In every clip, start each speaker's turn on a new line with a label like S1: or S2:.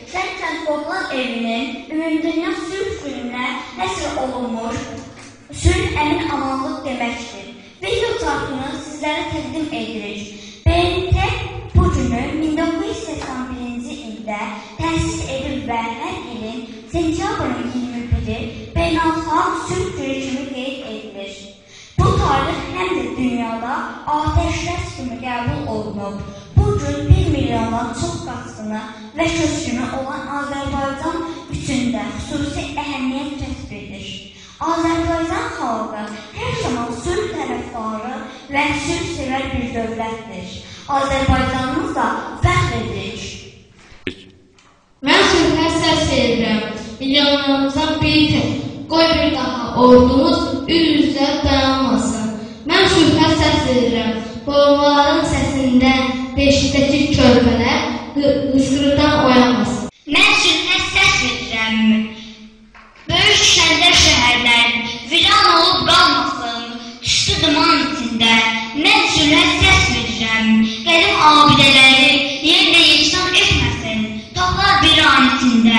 S1: Şərq Transportlar Evinin Ümumdünya Sülh Gününə nəsr olunmuş sülh əmin amanlıq deməkdir. Video çarxını sizlərə təqdim edirik. BMT bu günü 1981-ci ildə təsis edib və hər ilin sentyabrın 21-i beynəlxalq sülh günü kimi qeyd edilir. Bu tarix həm də dünyada atəşkəs kimi qəbul olunub. Bu gün 1 milyondan çox qaçqını və köçkünü olan Azərbaycan üçün də xüsusi əhəmiyyət kəsb edir. Azərbaycan xalqı hər zaman sülh tərəfdarı və sülhsevər bir dövlətdir. Azərbaycanımız da fəxr edir.
S2: Mən sülhə səs verirəm. Milyonlarımızdan biri qoy bir daha ordumuz üz-üzə dayanmasın. Mən sülhə səs verirəm. Boğmaların səsindən beşikdəki körpələr hıskırıqdan oyanmasın.
S1: Mən sülhə səs verirəm. Böyük şəhərlər şəhərlər viran olub qalmasın, tüstü duman içində. Mən sülhə səs verirəm. Qədim abidələri yerlə yeksan etməsin, toplar bir an içində.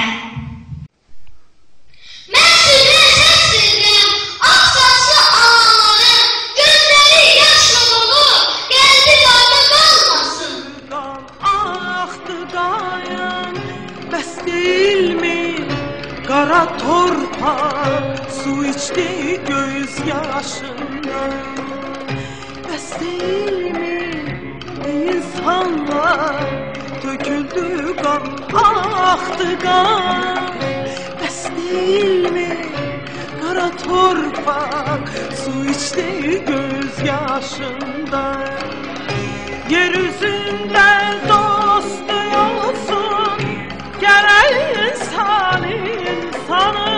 S2: Mən sülhə səs verirəm. Ağsaçlı anaların gözləri yaşla dolu, qəlbi qarda qalmasın.
S3: Aktı dayan, bəs deyilmi? Qara torpaq su içdi göz yaşından. Bəs deyilmi? İnsanlar töküldü qan, aktı qan. Bəs deyilmi? Qara torpaq su içdi göz yaşından. Yeryüzündə dostu olsun, gərək insan insanı.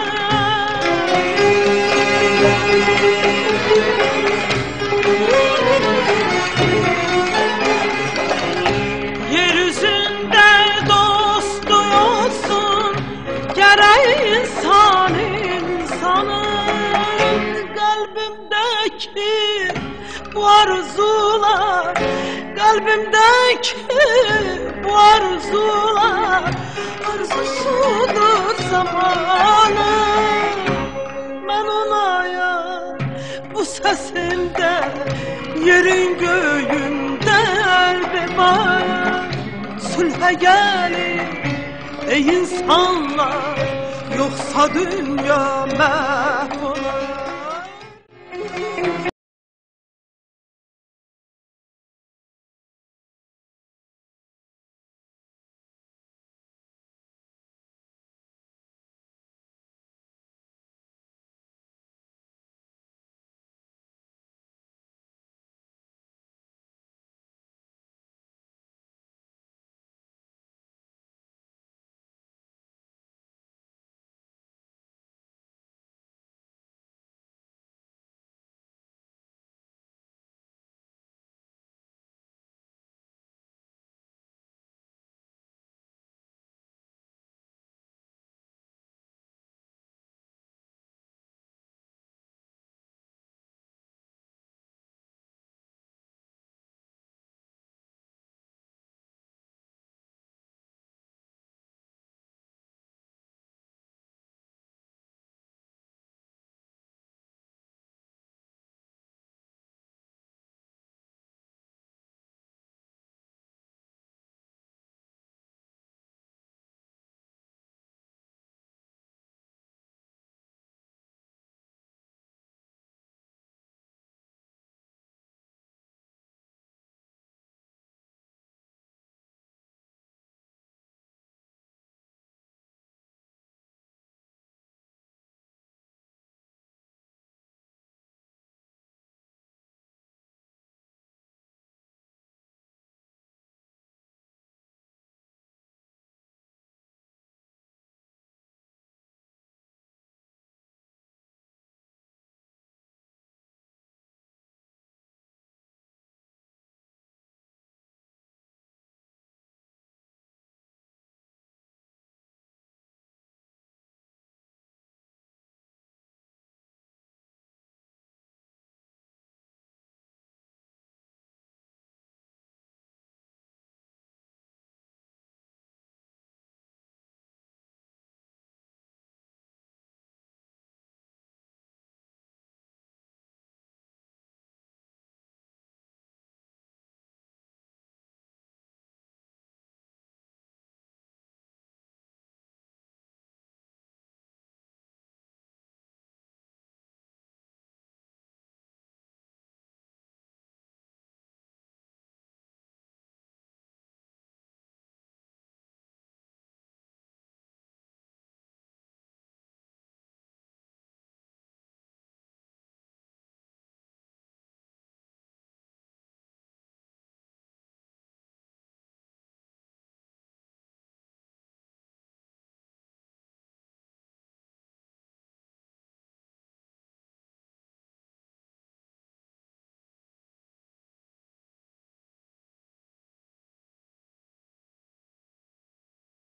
S3: Yeryüzündə dostu olsun, gərək insan insanı. Qəlbimdəki bu arzular, qəlbimdəki bu arzular arzusudur zamanı. Mən onayam bu səsimdə, yerin göyündə əlbəyəm. Sülhə gəlin ey insanlar, yoxsa dünya məhv olar.